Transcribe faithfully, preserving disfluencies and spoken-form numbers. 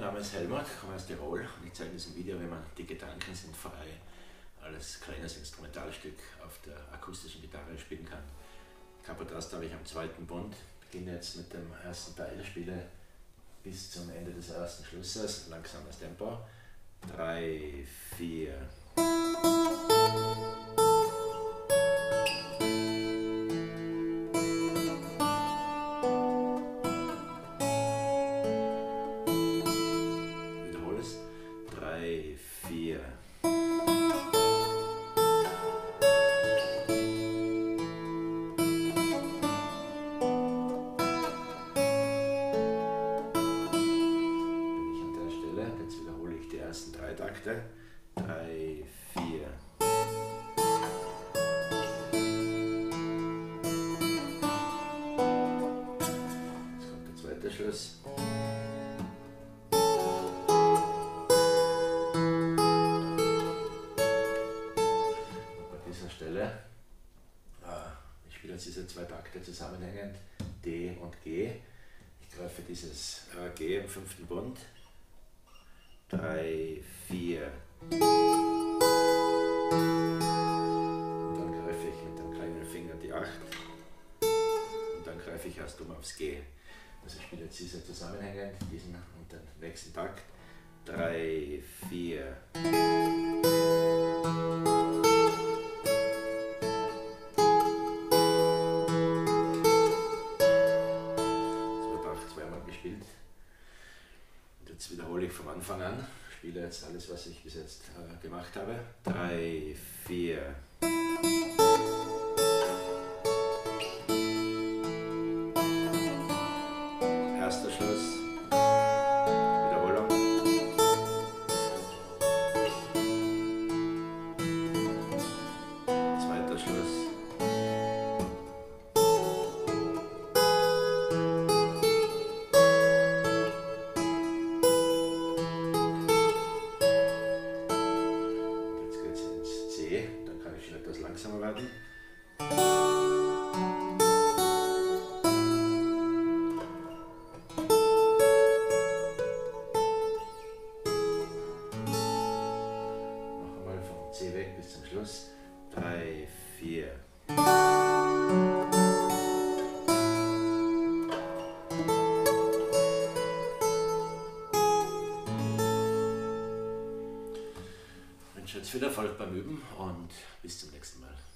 Name ist Helmut, ich komme aus Tirol und ich zeige in diesem Video, wie man Die Gedanken sind frei als kleines Instrumentalstück auf der akustischen Gitarre spielen kann. Capodast habe ich am zweiten Bund, beginne jetzt mit dem ersten Teil, spiele bis zum Ende des ersten Schlusses, langsames Tempo, drei, vier. drei, vier. Bin ich an der Stelle, jetzt wiederhole ich die ersten drei Takte. drei, vier. Jetzt kommt der zweite Schluss. Stelle. Ich spiele jetzt diese zwei Takte zusammenhängend, D und G. Ich greife dieses G im fünften Bund. drei, vier. Und dann greife ich mit dem kleinen Finger die acht. Und dann greife ich erst um aufs G. Also ich spiele jetzt diese zusammenhängend, diesen und den nächsten Takt. drei, vier. Gespielt. Und jetzt wiederhole ich vom Anfang an, spiele jetzt alles, was ich bis jetzt äh, gemacht habe. drei, vier. Erster Schluss. Wiederholung. Zweiter Schluss. Dann kann ich schon etwas langsamer werden. Noch einmal vom C weg bis zum Schluss. drei, vier. Ich wünsche jetzt viel Erfolg beim Üben und bis zum nächsten Mal.